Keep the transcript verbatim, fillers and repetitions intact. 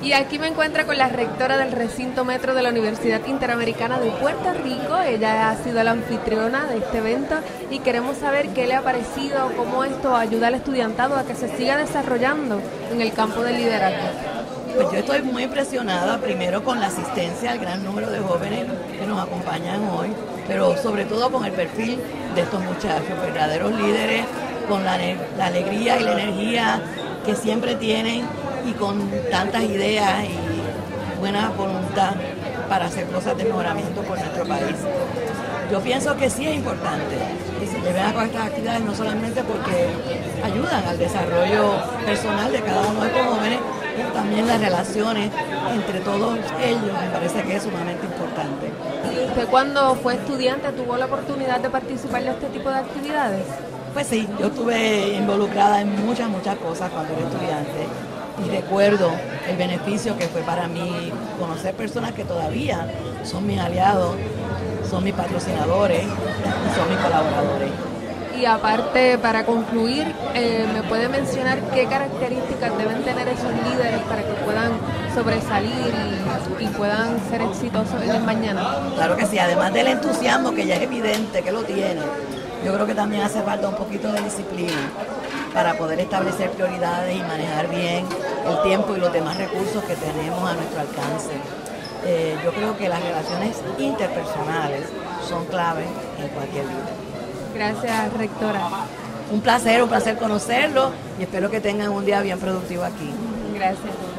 Y aquí me encuentro con la rectora del recinto metro de la Universidad Interamericana de Puerto Rico. Ella ha sido la anfitriona de este evento y queremos saber qué le ha parecido, cómo esto ayuda al estudiantado a que se siga desarrollando en el campo del liderazgo. Pues yo estoy muy impresionada, primero con la asistencia, el gran número de jóvenes que nos acompañan hoy, pero sobre todo con el perfil de estos muchachos, verdaderos líderes, con la, la alegría y la energía que siempre tienen y con tantas ideas y buena voluntad para hacer cosas de mejoramiento por nuestro país. Yo pienso que sí es importante que se lleven a cabo estas actividades, no solamente porque ayudan al desarrollo personal de cada uno de estos jóvenes, pero también las relaciones entre todos ellos me parece que es sumamente importante. ¿Usted cuando fue estudiante tuvo la oportunidad de participar de este tipo de actividades? Pues sí, yo estuve involucrada en muchas, muchas cosas cuando era estudiante y recuerdo el beneficio que fue para mí conocer personas que todavía son mis aliados, son mis patrocinadores y son mis colaboradores. Y aparte, para concluir, eh, ¿me puede mencionar qué características deben tener esos líderes para que puedan sobresalir y, y puedan ser exitosos en el mañana? Claro que sí, además del entusiasmo que ya es evidente que lo tiene, yo creo que también hace falta un poquito de disciplina para poder establecer prioridades y manejar bien el tiempo y los demás recursos que tenemos a nuestro alcance. Eh, yo creo que las relaciones interpersonales son clave en cualquier vida. Gracias, rectora. Un placer, un placer conocerlo y espero que tengan un día bien productivo aquí. Gracias.